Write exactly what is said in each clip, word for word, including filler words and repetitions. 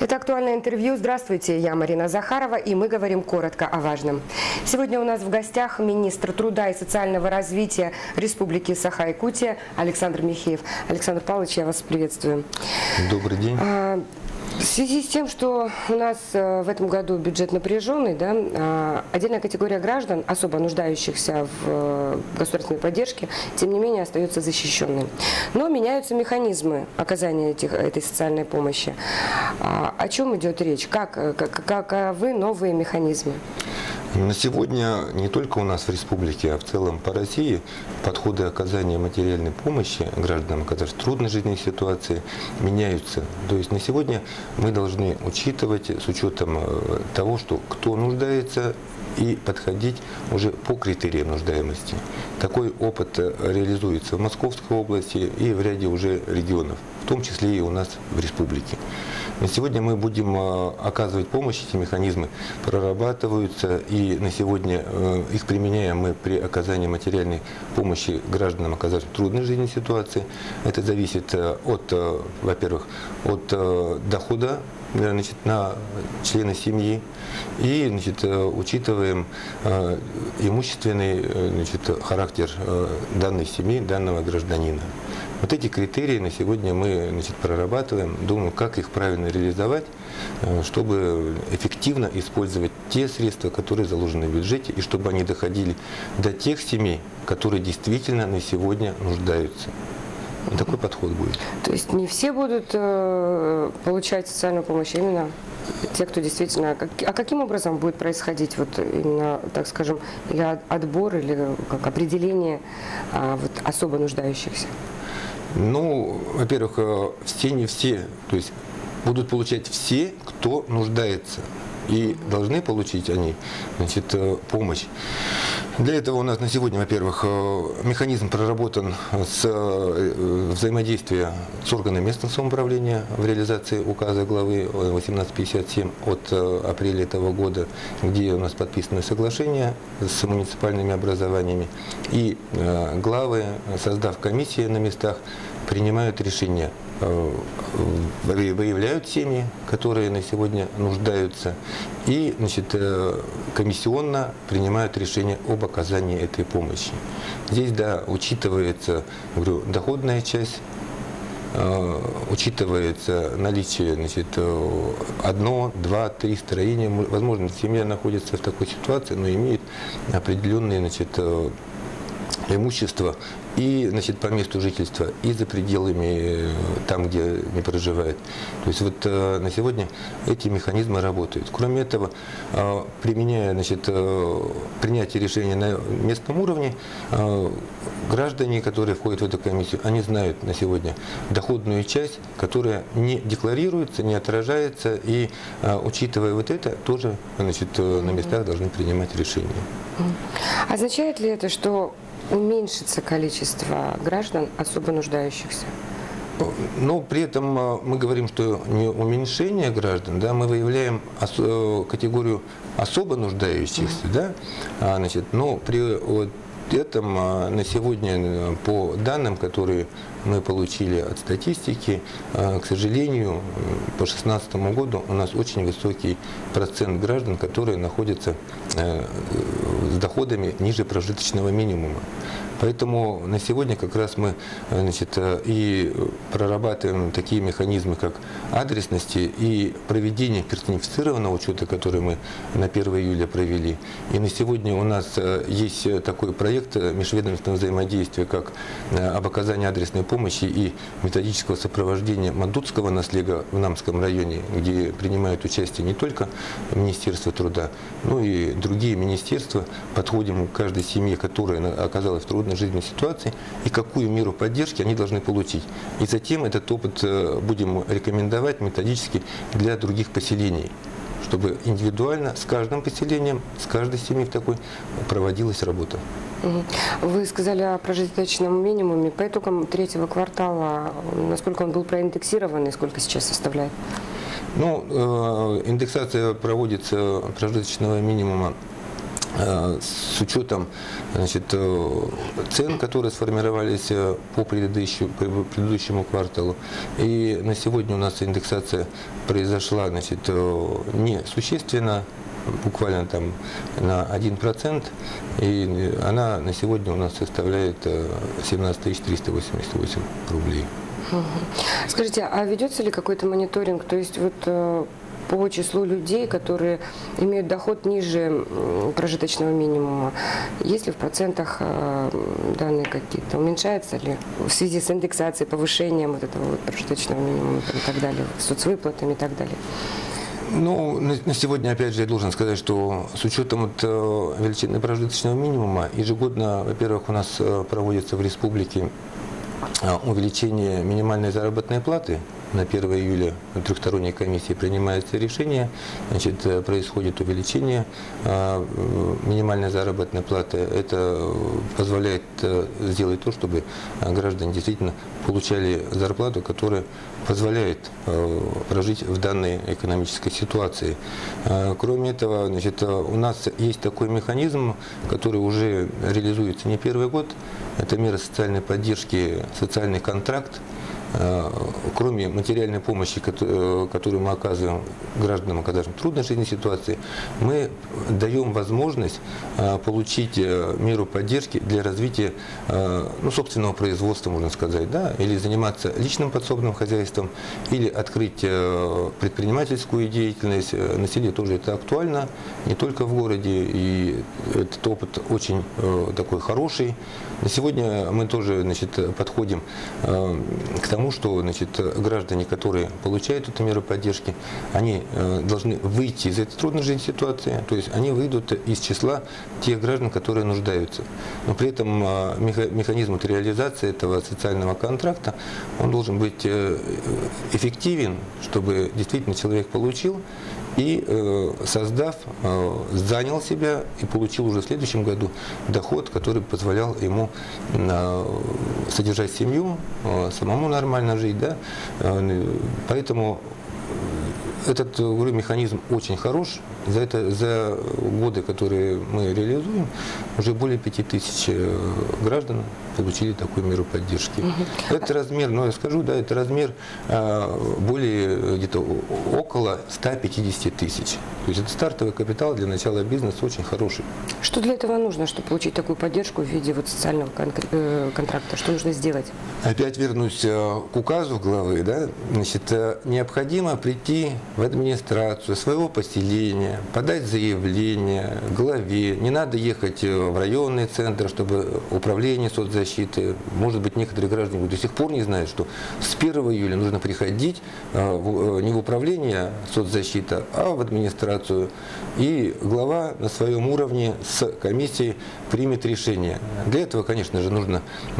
Это актуальное интервью. Здравствуйте, я Марина Захарова, и мы говорим коротко о важном. Сегодня у нас в гостях министр труда и социального развития Республики Саха-Якутия Александр Михеев. Александр Павлович, я вас приветствую. Добрый день. В связи с тем, что у нас в этом году бюджет напряженный, да, отдельная категория граждан, особо нуждающихся в государственной поддержке, тем не менее остается защищенной. Но меняются механизмы оказания этих, этой социальной помощи. О чем идет речь? Как, как, каковы новые механизмы? На сегодня не только у нас в республике, а в целом по России подходы оказания материальной помощи гражданам, оказавшимся в трудной жизненной ситуации, меняются. То есть на сегодня мы должны учитывать с учетом того, что кто нуждается, и подходить уже по критериям нуждаемости. Такой опыт реализуется в Московской области и в ряде уже регионов, в том числе и у нас в республике. На сегодня мы будем оказывать помощь, эти механизмы прорабатываются, и на сегодня их применяем мы при оказании материальной помощи гражданам, оказавшимся в трудной жизненной ситуации. Это зависит от, во-первых, от дохода, значит, на члена семьи, и, значит, учитываем э, имущественный, значит, характер э, данной семьи, данного гражданина. Вот эти критерии на сегодня мы, значит, прорабатываем, думаем, как их правильно реализовать, э, чтобы эффективно использовать те средства, которые заложены в бюджете, и чтобы они доходили до тех семей, которые действительно на сегодня нуждаются. Такой подход будет. То есть не все будут э, получать социальную помощь, а именно те, кто действительно... Как, а каким образом будет происходить вот именно, так скажем, или отбор, или как определение э, вот, особо нуждающихся? Ну, во-первых, все не все, то есть будут получать все, кто нуждается. И должны получить они, значит, помощь. Для этого у нас на сегодня, во-первых, механизм проработан с взаимодействия с органами местного самоуправления в реализации указа главы восемнадцать пятьдесят семь от апреля этого года, где у нас подписано соглашение с муниципальными образованиями. И главы, создав комиссии на местах, принимают решения, выявляют семьи, которые на сегодня нуждаются, и, значит, комиссионно принимают решение об оказании этой помощи. Здесь, да, учитывается, говорю, доходная часть, учитывается наличие, значит, одно, два, три строения. Возможно, семья находится в такой ситуации, но имеет определенные, значит, имущество и, значит, по месту жительства, и за пределами там, где не проживает. То есть вот э, на сегодня эти механизмы работают. Кроме этого, э, применяя, значит, э, принятие решения на местном уровне, э, граждане, которые входят в эту комиссию, они знают на сегодня доходную часть, которая не декларируется, не отражается, и, э, учитывая вот это, тоже, значит, на местах должны принимать решения. Означает ли это, что уменьшится количество граждан, особо нуждающихся? Но при этом мы говорим, что не уменьшение граждан, да, мы выявляем ос- категорию особо нуждающихся, да, а, значит, но при вот этом на сегодня, по данным, которые мы получили от статистики, к сожалению, по две тысячи шестнадцатому году у нас очень высокий процент граждан, которые находятся с доходами ниже прожиточного минимума. Поэтому на сегодня как раз мы, значит, и прорабатываем такие механизмы, как адресности и проведение персонифицированного учета, который мы на первое июля провели. И на сегодня у нас есть такой проект межведомственного взаимодействия, как об оказании адресной помощи и методического сопровождения Мандутского наследия в Намском районе, где принимают участие не только Министерство труда, но и другие министерства. Подходим к каждой семье, которая оказалась в трудной жизненной ситуации, и какую меру поддержки они должны получить. И затем этот опыт будем рекомендовать методически для других поселений, чтобы индивидуально с каждым поселением, с каждой семьей в такой проводилась работа. Вы сказали о прожиточном минимуме. По итогам третьего квартала, насколько он был проиндексирован и сколько сейчас составляет? Ну, индексация проводится прожиточного минимума с учетом, значит, цен, которые сформировались по предыдущему, по предыдущему кварталу. И на сегодня у нас индексация произошла, значит, не существенно, буквально там на один процент, и она на сегодня у нас составляет семнадцать тысяч триста восемьдесят восемь рублей. Скажите, а ведется ли какой-то мониторинг, то есть вот по числу людей, которые имеют доход ниже прожиточного минимума? Есть ли в процентах данные какие-то? Уменьшается ли в связи с индексацией, повышением вот этого вот прожиточного минимума и так далее, соцвыплатами и так далее? Ну, на сегодня, опять же, я должен сказать, что с учетом вот величины прожиточного минимума, ежегодно, во-первых, у нас проводится в республике увеличение минимальной заработной платы. На первое июля трехсторонней комиссии принимается решение, значит, происходит увеличение минимальной заработной платы. Это позволяет сделать то, чтобы граждане действительно получали зарплату, которая позволяет прожить в данной экономической ситуации. Кроме этого, значит, у нас есть такой механизм, который уже реализуется не первый год. Это мера социальной поддержки, социальный контракт. Кроме материальной помощи, которую мы оказываем гражданам, оказываем в трудной жизненной ситуации, мы даем возможность получить меру поддержки для развития, ну, собственного производства, можно сказать, да, или заниматься личным подсобным хозяйством, или открыть предпринимательскую деятельность. На селе тоже это актуально, не только в городе, и этот опыт очень такой хороший. На сегодня мы тоже, значит, подходим к тому, что, значит, граждане, которые получают эту меру поддержки, они должны выйти из этой трудной жизненной ситуации, то есть они выйдут из числа тех граждан, которые нуждаются. Но при этом механизм реализации этого социального контракта, он должен быть эффективен, чтобы действительно человек получил и, создав, занял себя и получил уже в следующем году доход, который позволял ему содержать семью, самому нормально жить, да. Поэтому этот, говорю, механизм очень хорош. За, это, за годы, которые мы реализуем, уже более пяти тысяч граждан получили такую меру поддержки. Угу. Это размер, ну я скажу, да, это размер а, более где-то около ста пятидесяти тысяч. То есть это стартовый капитал для начала бизнеса очень хороший. Что для этого нужно, чтобы получить такую поддержку в виде вот социального контракта? Что нужно сделать? Опять вернусь к указу главы, да, значит, необходимо прийти в администрацию своего поселения, подать заявление главе. Не надо ехать в районный центр, чтобы управление соцзащиты. Может быть, некоторые граждане до сих пор не знают, что с первого июля нужно приходить не в управление соцзащиты, а в администрацию. И глава на своем уровне с комиссией примет решение. Для этого, конечно же, нужно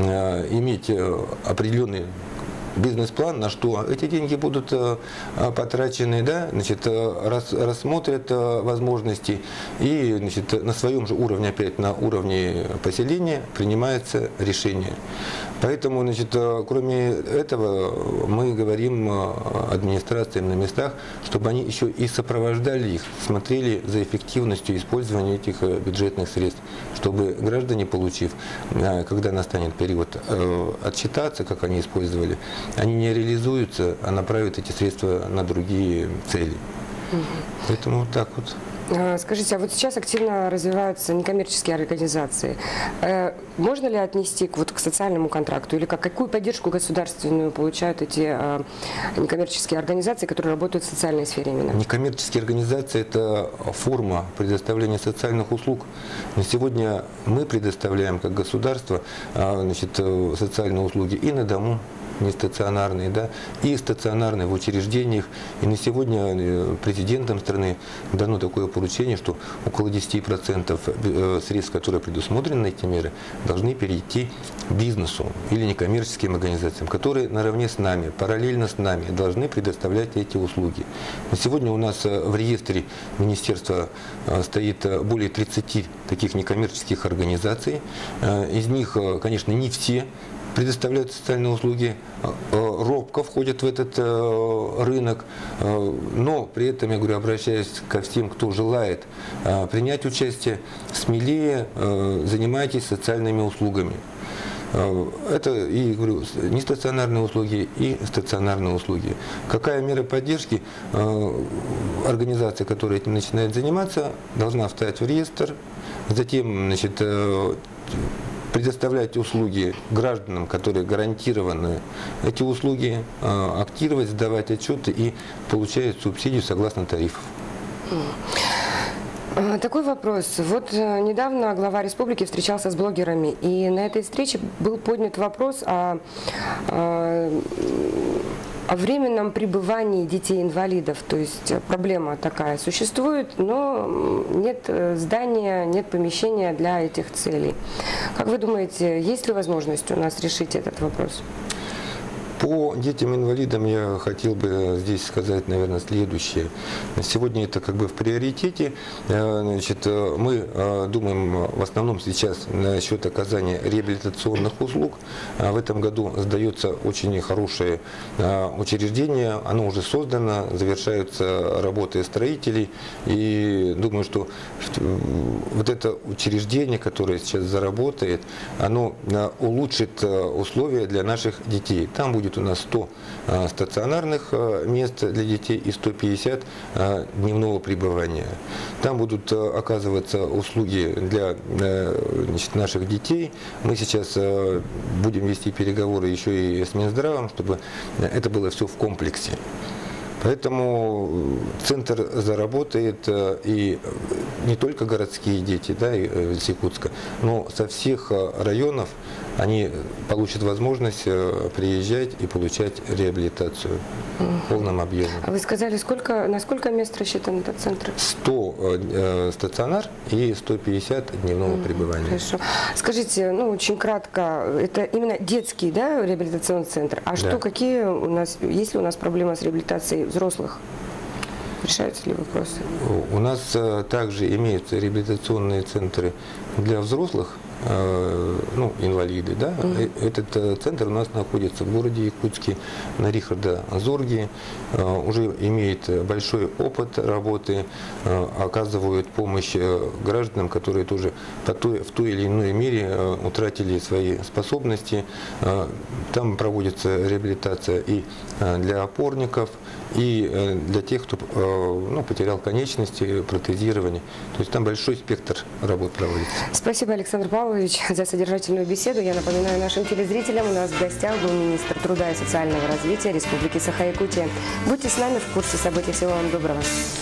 иметь определенный бизнес-план, на что эти деньги будут потрачены, да, значит, рас, рассмотрят возможности и, значит, на своем же уровне, опять на уровне поселения, принимается решение. Поэтому, значит, кроме этого, мы говорим администрациям на местах, чтобы они еще и сопровождали их, смотрели за эффективностью использования этих бюджетных средств, чтобы граждане, получив, когда настанет период отчитаться, как они использовали, они не реализуются, а направят эти средства на другие цели. Угу. Поэтому вот так вот. Скажите, а вот сейчас активно развиваются некоммерческие организации. Можно ли отнести к, вот, к социальному контракту? Или как, какую поддержку государственную получают эти некоммерческие организации, которые работают в социальной сфере именно? Некоммерческие организации – это форма предоставления социальных услуг. На сегодня мы предоставляем как государство, значит, социальные услуги и на дому, не стационарные, да, и стационарные в учреждениях. И на сегодня президентом страны дано такое поручение, что около десяти процентов средств, которые предусмотрены на эти меры, должны перейти бизнесу или некоммерческим организациям, которые наравне с нами, параллельно с нами должны предоставлять эти услуги. На сегодня у нас в реестре министерства стоит более тридцати таких некоммерческих организаций. Из них, конечно, не все предоставляют социальные услуги, робко входят в этот рынок, но при этом, я говорю, обращаясь ко всем, кто желает принять участие, смелее занимайтесь социальными услугами. Это и, говорю, нестационарные услуги и стационарные услуги. Какая мера поддержки? Организация, которая этим начинает заниматься, должна встать в реестр, затем, значит, предоставлять услуги гражданам, которые гарантированы эти услуги, актировать, сдавать отчеты и получать субсидию согласно тарифов. Такой вопрос. Вот недавно глава республики встречался с блогерами, и на этой встрече был поднят вопрос о, о, о временном пребывании детей-инвалидов. То есть проблема такая существует, но нет здания, нет помещения для этих целей. Как вы думаете, есть ли возможность у нас решить этот вопрос? По детям-инвалидам я хотел бы здесь сказать, наверное, следующее. Сегодня это как бы в приоритете. Значит, мы думаем в основном сейчас насчет оказания реабилитационных услуг. В этом году сдается очень хорошее учреждение. Оно уже создано, завершаются работы строителей. И думаю, что вот это учреждение, которое сейчас заработает, оно улучшит условия для наших детей. Там будет у нас сто стационарных мест для детей и сто пятьдесят дневного пребывания. Там будут оказываться услуги для, значит, наших детей. Мы сейчас будем вести переговоры еще и с Минздравом, чтобы это было все в комплексе. Поэтому центр заработает, и не только городские дети, да, из Якутска, но со всех районов они получат возможность приезжать и получать реабилитацию в полном объеме. А вы сказали, сколько, на сколько мест рассчитан этот центр? сто э, стационар и сто пятьдесят дневного mm, пребывания. Хорошо. Скажите, ну очень кратко, это именно детский, да, реабилитационный центр. А да. Что, какие у нас, есть ли у нас проблемы с реабилитацией взрослых? Решаются ли вопросы? У нас также имеются реабилитационные центры для взрослых, ну, инвалиды, да. Mm-hmm. Этот центр у нас находится в городе Якутске, на Рихарда Зорги, уже имеет большой опыт работы, оказывают помощь гражданам, которые тоже по той, в той или иной мере утратили свои способности. Там проводится реабилитация и для опорников, и для тех, кто, ну, потерял конечности, протезирование. То есть там большой спектр работ проводится. Спасибо, Александр Павлович, за содержательную беседу. Я напоминаю нашим телезрителям, у нас в гостях был министр труда и социального развития Республики Саха-Якутия. Будьте с нами в курсе событий. Всего вам доброго.